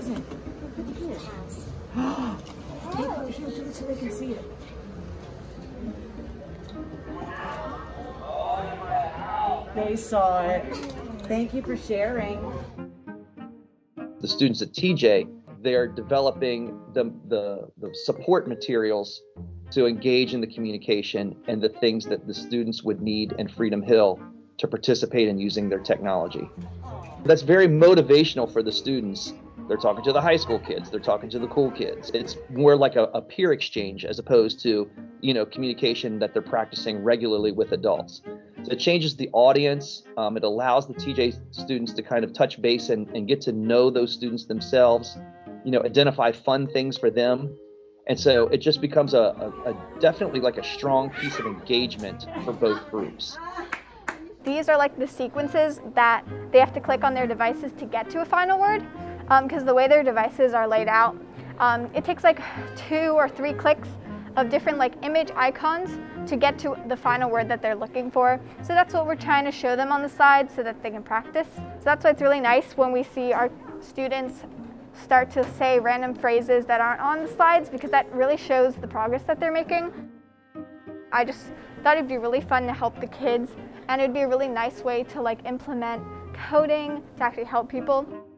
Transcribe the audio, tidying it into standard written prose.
is it? Look here. Show it so they can see it. They saw it. Thank you for sharing. The students at TJ, they're developing the support materials to engage in the communication and the things that the students would need in Freedom Hill to participate in using their technology. That's very motivational for the students. They're talking to the high school kids, they're talking to the cool kids. It's more like a peer exchange as opposed to, communication that they're practicing regularly with adults. So it changes the audience. It allows the TJ students to kind of touch base and get to know those students themselves, identify fun things for them. And so it just becomes a definitely like a strong piece of engagement for both groups. These are like the sequences that they have to click on their devices to get to a final word, because the way their devices are laid out, it takes like 2 or 3 clicks of different like image icons to get to the final word that they're looking for. So that's what we're trying to show them on the side so that they can practice. So that's why it's really nice when we see our students start to say random phrases that aren't on the slides, because that really shows the progress that they're making. I just thought it'd be really fun to help the kids, and it'd be a really nice way to like implement coding to actually help people.